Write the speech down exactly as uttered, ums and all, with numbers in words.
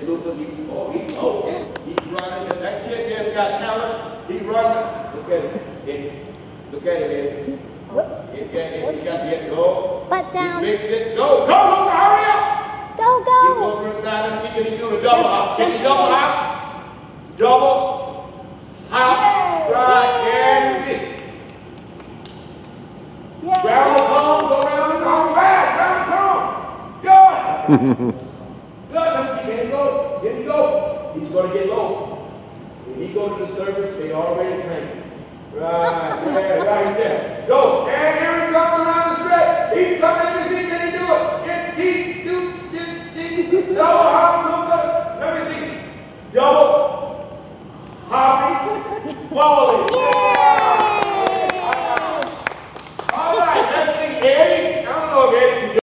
Luca, he's, oh, he's, oh, he's running. That kid there's got talent. He's running. Look at him, Eddie. Look at him, Eddie. Get that, Eddie. He got the head. Go. Butt down. He fix it. Go, go, Luca, hurry up. Go, He go. goes over inside him. See, can he do the double hop? Can he double hop? Double hop. Right, and that's it. Yeah. Round the cone, go round the cone, back, round the cone. Good. Good, let me see, there you go, there you go. He's going to get low. When he go to the surface, they already trained. Right, yeah, right there. Go, and here he comes around the stretch. He's coming